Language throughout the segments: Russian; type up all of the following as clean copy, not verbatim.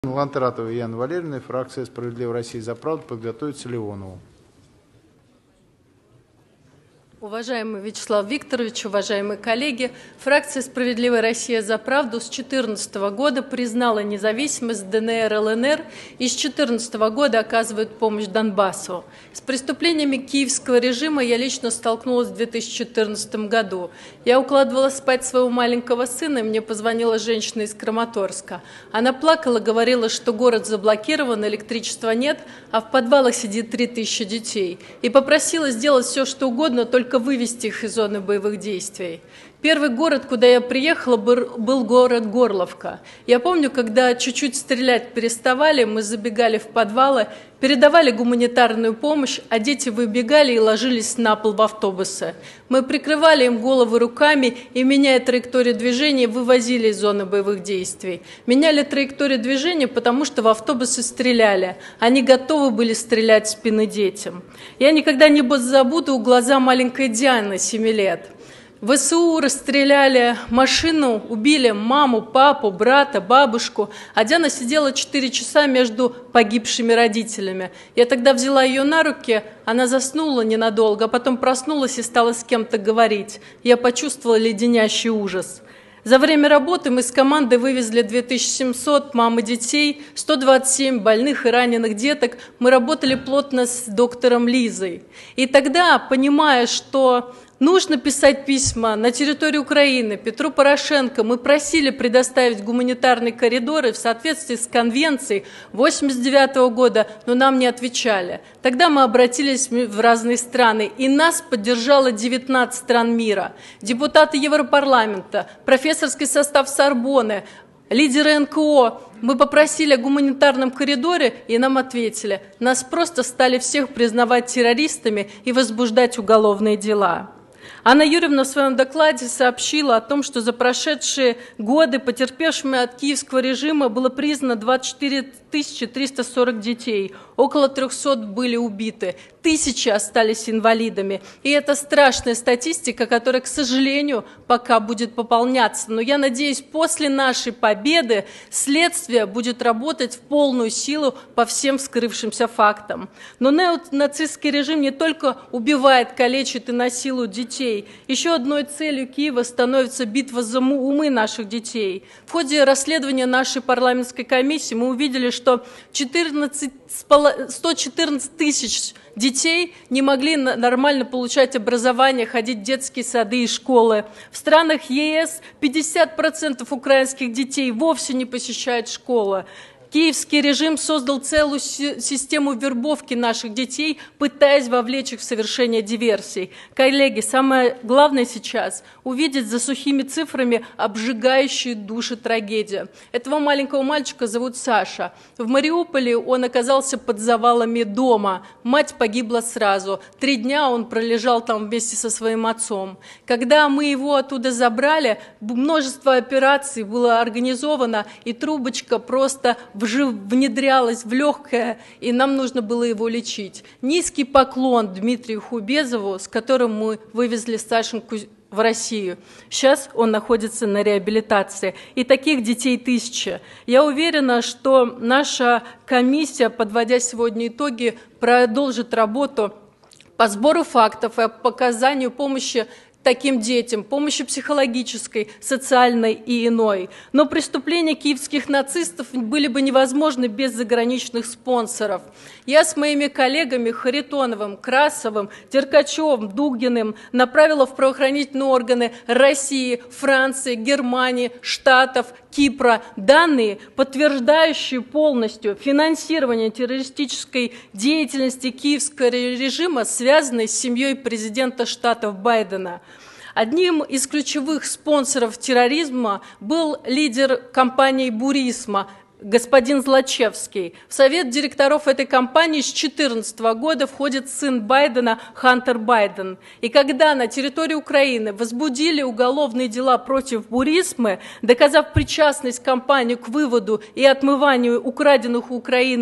Лантратова Яна Валерьевна, фракция «Справедливая Россия за правду» подготовится Леонову. Уважаемый Вячеслав Викторович, уважаемые коллеги, фракция «Справедливая Россия за правду» с 2014 года признала независимость ДНР, ЛНР и с 2014 года оказывает помощь Донбассу. С преступлениями киевского режима я лично столкнулась в 2014 году. Я укладывала спать своего маленького сына, и мне позвонила женщина из Краматорска. Она плакала, говорила, что город заблокирован, электричества нет, а в подвалах сидит 3000 детей. И попросила сделать все, что угодно, только вывести их из зоны боевых действий. Первый город, куда я приехала, был город Горловка. Я помню, когда чуть-чуть стрелять переставали, мы забегали в подвалы, передавали гуманитарную помощь, а дети выбегали и ложились на пол в автобусы. Мы прикрывали им головы руками и, меняя траекторию движения, вывозили из зоны боевых действий. Меняли траекторию движения, потому что в автобусы стреляли. Они готовы были стрелять в спины детям. Я никогда не забуду глаза маленькой Дианы, 7 лет. ВСУ расстреляли машину, убили маму, папу, брата, бабушку, а Диана сидела 4 часа между погибшими родителями. Я тогда взяла ее на руки, она заснула ненадолго, а потом проснулась и стала с кем-то говорить. Я почувствовала леденящий ужас. За время работы мы с командой вывезли 2700 мам и детей, 127 больных и раненых деток. Мы работали плотно с доктором Лизой. И тогда, понимая, что нужно писать письма на территорию Украины Петру Порошенко, мы просили предоставить гуманитарные коридоры в соответствии с конвенцией 1989 года, но нам не отвечали. Тогда мы обратились в разные страны, и нас поддержало 19 стран мира. Депутаты Европарламента, профессорский состав Сорбонны, лидеры НКО. Мы попросили о гуманитарном коридоре, и нам ответили. Нас просто стали всех признавать террористами и возбуждать уголовные дела. Анна Юрьевна в своем докладе сообщила о том, что за прошедшие годы потерпевшими от киевского режима было признано 24 340 детей, около 300 были убиты, 1000 остались инвалидами. И это страшная статистика, которая, к сожалению, пока будет пополняться. Но я надеюсь, после нашей победы следствие будет работать в полную силу по всем скрывшимся фактам. Но неонацистский режим не только убивает, калечит и насилует детей. Еще одной целью Киева становится битва за умы наших детей. В ходе расследования нашей парламентской комиссии мы увидели, что 114 тысяч детей не могли нормально получать образование, ходить в детские сады и школы. В странах ЕС 50% украинских детей вовсе не посещают школы. Киевский режим создал целую систему вербовки наших детей, пытаясь вовлечь их в совершение диверсий. Коллеги, самое главное сейчас – увидеть за сухими цифрами обжигающую души трагедию. Этого маленького мальчика зовут Саша. В Мариуполе он оказался под завалами дома. Мать погибла сразу. 3 дня он пролежал там вместе со своим отцом. Когда мы его оттуда забрали, множество операций было организовано, и трубочка просто внедрялась в легкое, и нам нужно было его лечить. Низкий поклон Дмитрию Хубезову, с которым мы вывезли Сашеньку в Россию. Сейчас он находится на реабилитации. И таких детей 1000. Я уверена, что наша комиссия, подводя сегодня итоги, продолжит работу по сбору фактов и по оказанию помощи таким детям, помощи психологической, социальной и иной. Но преступления киевских нацистов были бы невозможны без заграничных спонсоров. Я с моими коллегами Харитоновым, Красовым, Деркачевым, Дугиным направила в правоохранительные органы России, Франции, Германии, Штатов, Кипра данные, подтверждающие полностью финансирование террористической деятельности киевского режима, связанной с семьей президента штатов Байдена. Одним из ключевых спонсоров терроризма был лидер компании «Бурисма», господин Злачевский. В совет директоров этой компании с 2014 года входит сын Байдена Хантер Байден. И когда на территории Украины возбудили уголовные дела против Бурисмы, доказав причастность компании к выводу и отмыванию украденных у Украины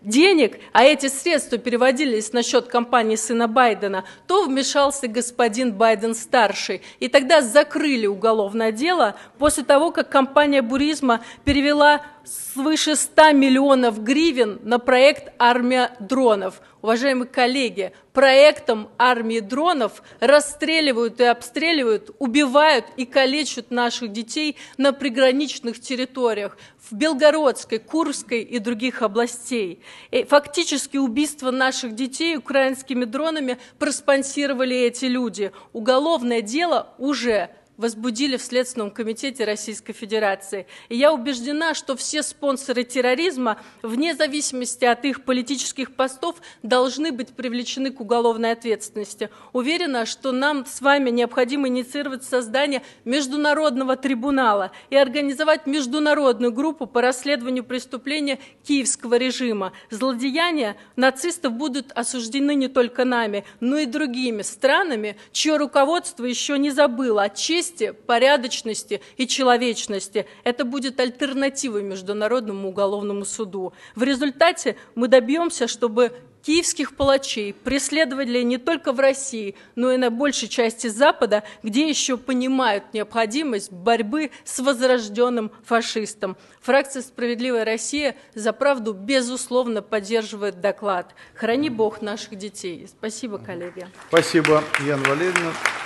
денег, а эти средства переводились на счет компании сына Байдена, то вмешался господин Байден-старший. И тогда закрыли уголовное дело после того, как компания Бурисма перевела свыше 100 миллионов гривен на проект «Армия дронов». Уважаемые коллеги, проектом армии дронов расстреливают и обстреливают, убивают и калечат наших детей на приграничных территориях в Белгородской, Курской и других областей. И фактически убийство наших детей украинскими дронами проспонсировали эти люди. Уголовное дело уже возбудили в Следственном комитете Российской Федерации. И я убеждена, что все спонсоры терроризма, вне зависимости от их политических постов, должны быть привлечены к уголовной ответственности. Уверена, что нам с вами необходимо инициировать создание международного трибунала и организовать международную группу по расследованию преступления киевского режима. Злодеяния нацистов будут осуждены не только нами, но и другими странами, чье руководство еще не забыло о чести, порядочности и человечности. Это будет альтернативой Международному уголовному суду. В результате мы добьемся, чтобы киевских палачей преследовали не только в России, но и на большей части Запада, где еще понимают необходимость борьбы с возрожденным фашистом. Фракция «Справедливая Россия за правду» безусловно поддерживает доклад. Храни Бог наших детей. Спасибо, коллеги. Спасибо, Яна Валерьевна.